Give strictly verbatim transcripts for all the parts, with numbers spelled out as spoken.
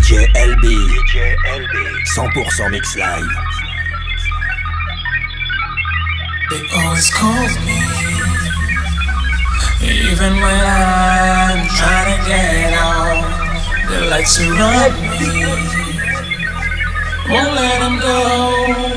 D J L B, cent pour cent mix live. They always call me, even when I'm trying to get out. They like to run me, won't let them go.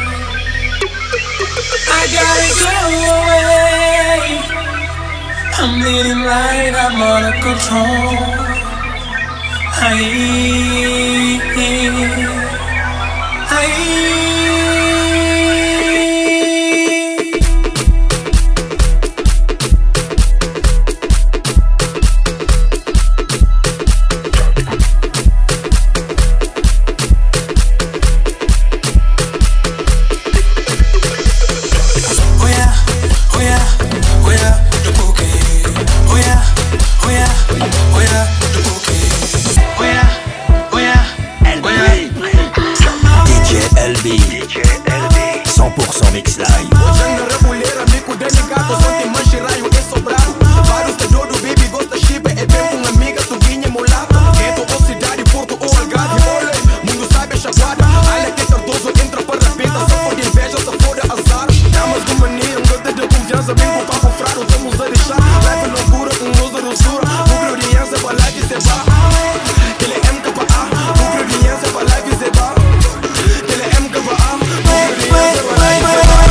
I gotta go away. I'm leading light, I'm out of control. I, I, cent pour cent mix live. Hoje ando a rebolher, amigo dele gato, só tem manche raio e sobrado. Vários da dodo, baby, gosta chipe, é bem com amiga, suguinha mulata. Gueto ou cidade, Porto ou Algarve, olha, mundo sabe a chapada. Olha que tardoso, entra para a penta, só for de inveja, só for de azar. Damas de mania, um gota de confiança, bem com o papo frado, vamos a deixar. Live loucura, com luz da rosura, bugre audiência, pra live se vá. Ele é M K A, bugre audiência, pra live se vá. Ele é M K A, bugre audiência, pra live se vá.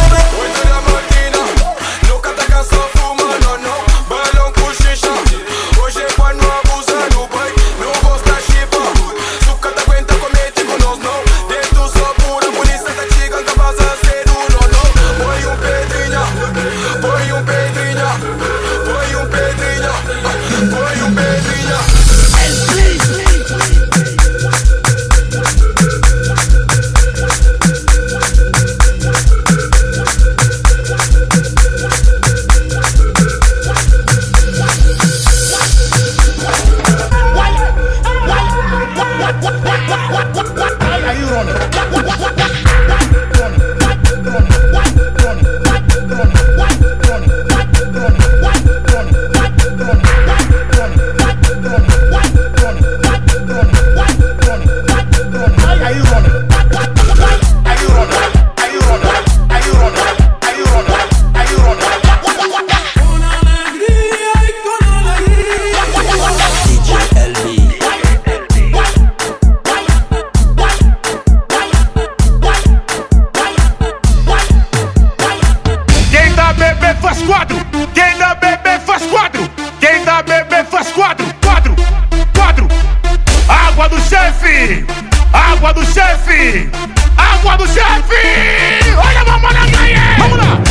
Água do chefe! Água do chefe! Olha a mamãe na ganha! Vamos lá!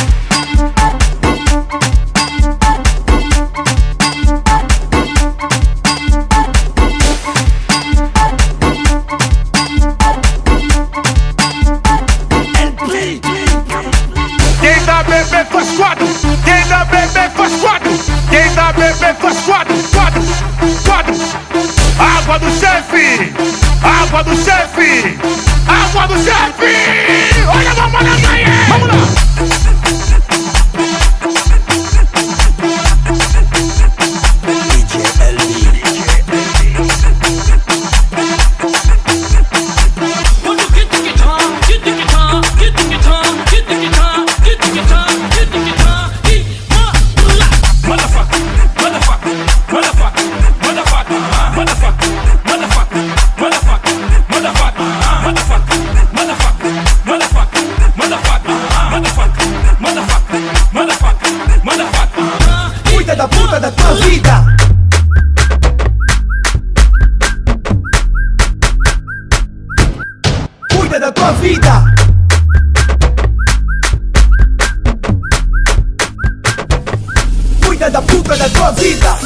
Quem dá bebê faz quatro! Quem dá bebê faz quatro! Quem dá bebê faz quatro! Quatro! Quatro! Água do chefe! Água do chefe! Água do chefe! Olha a mamãe na ganha! Vamos lá! Da puta da tua vida. Cuida da tua vida. Cuida da puta da tua vida.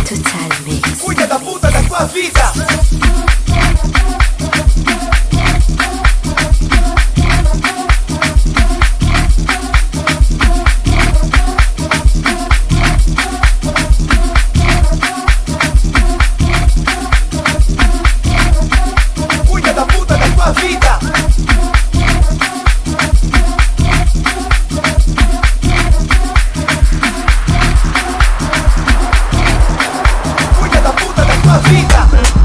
Total Mix. Cuida da puta da tua vida. Cuida da puta da tua vida. Cuida da puta da tua vida.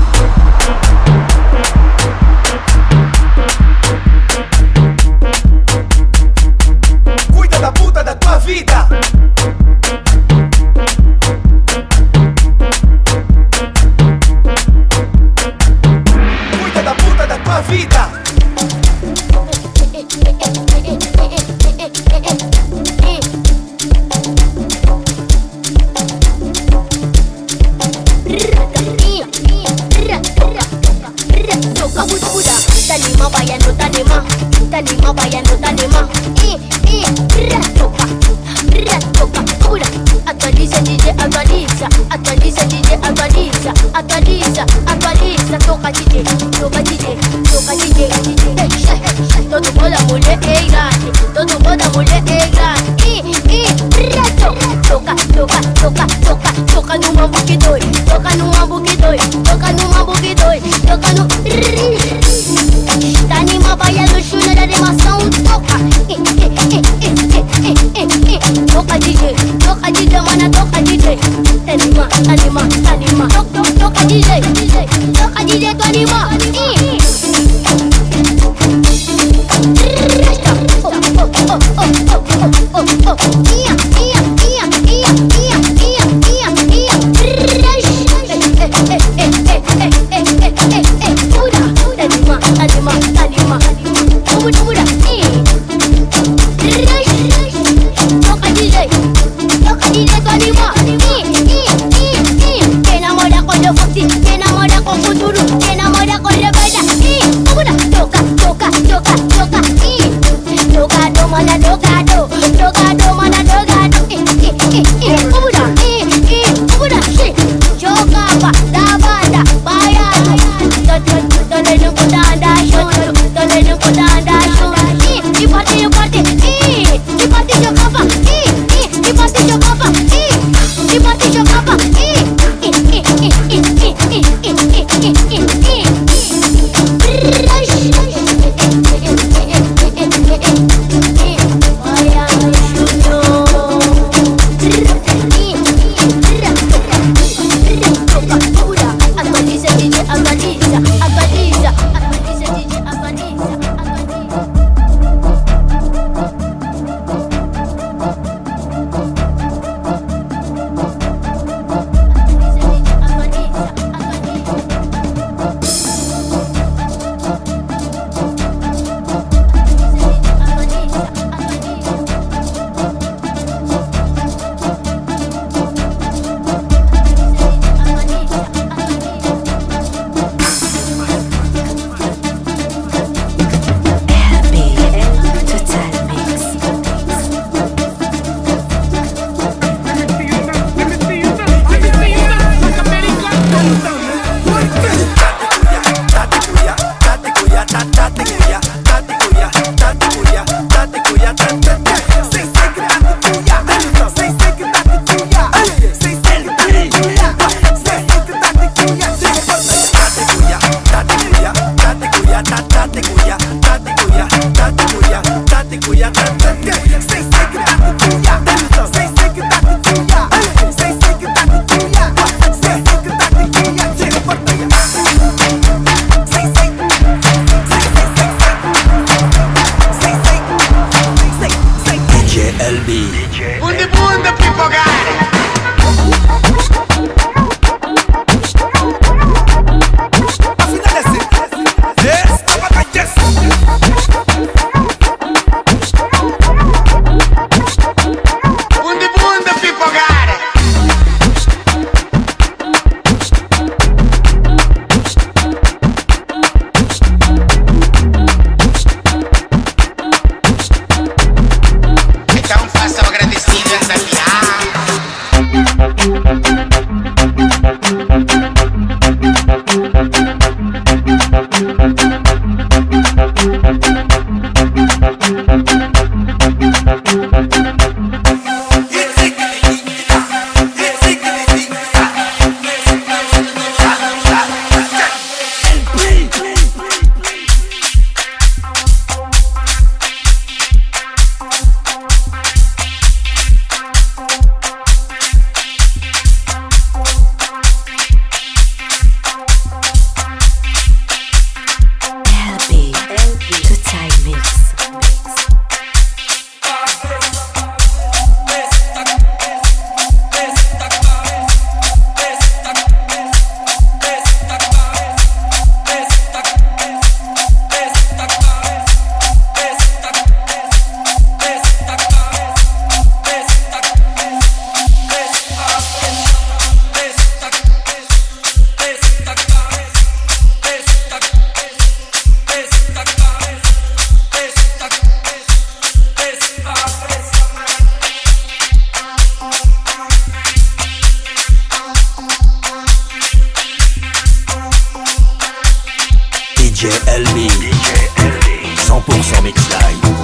Cuida da puta da tua vida. Cuida da puta da tua vida. Tanima bayando tanima, tanima bayando tanima. Eh eh, ratoka, ratoka, pura. Atualiza D J, atualiza, atualiza D J, atualiza, atualiza, atualiza. Toca D J, toca D J, toca D J. Todo mundo mulher é grande, todo mundo mulher é grande. Eh eh, ratoka, toca, toca, toca, toca, toca no mambo que dói, toca no mambo que dói, toca no mambo que dói, toca no. Tanima baiano chula da animação, toca. Eh eh eh eh eh eh eh. Toca D J, toca D J, mana toca D J. Tanima, tanima, tanima. Toca, toca D J, toca D J, tu anima. Eh. Oh oh oh oh oh oh oh oh. Ia ia ia ia ia ia ia ia. Eh eh eh eh eh eh eh eh. Pura, tanima, tanima, tanima. Pura, pura. Eh. Toca D J, toca D J, tu anima. Eh eh eh eh. Quem namora quando eu fosse, quem D J L B, cent pour cent mix live.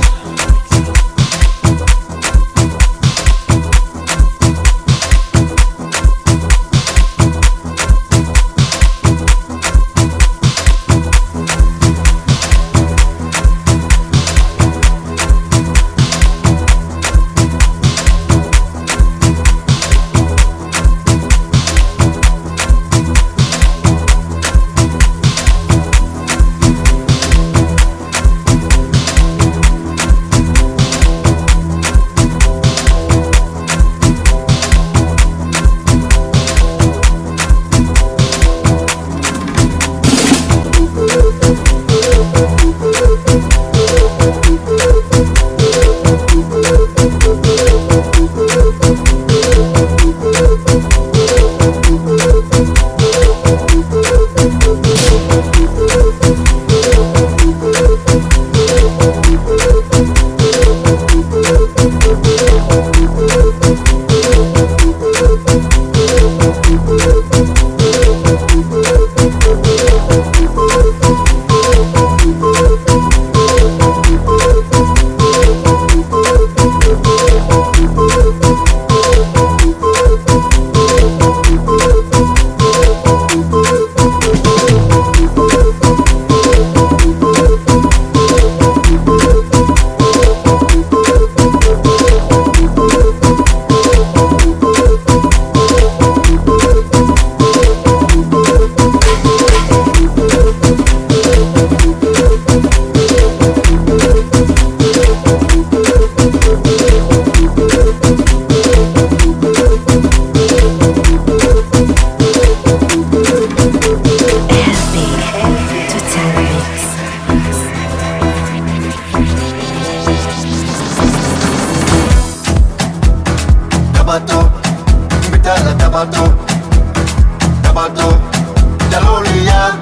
Tabato, Mitala Tabato, Tabato, Jalolia,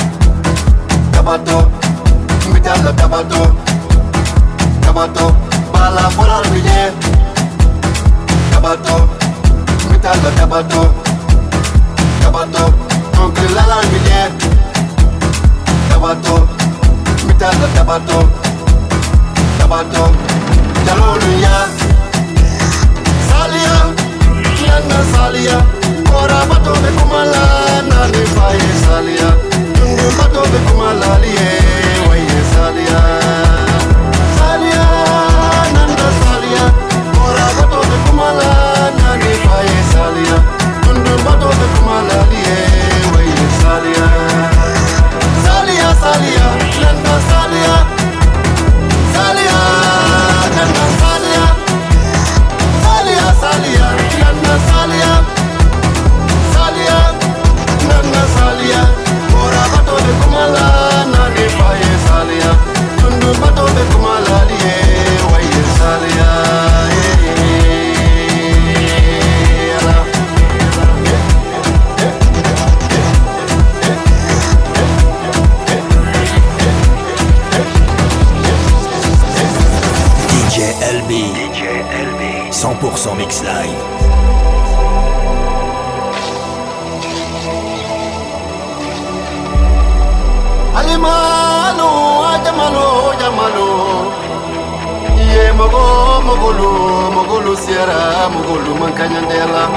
Tabato, Mitala Tabato, Tabato, Bala Fola Ville, Tabato, Mitala Tabato, Tabato, Oncle Lala Ville, Tabato, Mitala Tabato, Tabato, Jalolia. Salia, nana salia, ora bato be kumala, nani faye salia, tundu bato be kumala liye, waye salia. Salia, nana salia, ora bato be kumala, nani faye salia, tundu bato be kumala liye, waye salia. Salia, salia, nana salia, salia, nana salia. Salia, Salia, Nana Salia, Salia, Nana Salia, Ora bato de kumala, nani faye Salia, tundu bato de kumala liye, waye Salia. D J L B, cent pour cent mix live. Alimalo, ajamalo, jamalo. Ye mogo, mogolu, mogolu sierra, mogolu mankanyandela.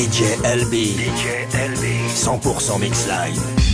D J L B, D J L B. cent pour cent mix live.